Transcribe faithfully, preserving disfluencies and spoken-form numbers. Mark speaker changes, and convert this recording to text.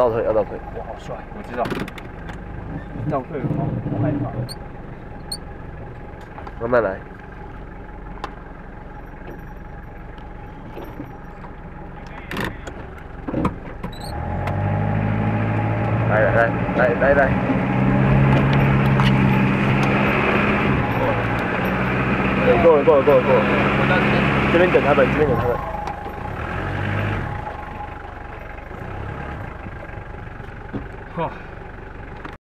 Speaker 1: 倒退，要倒退。
Speaker 2: 哇，好帅！我知道。倒退，好，好害怕。
Speaker 1: 慢慢来。来来来来来来。对，够了够了够了够了。这边等他们，这边等他们。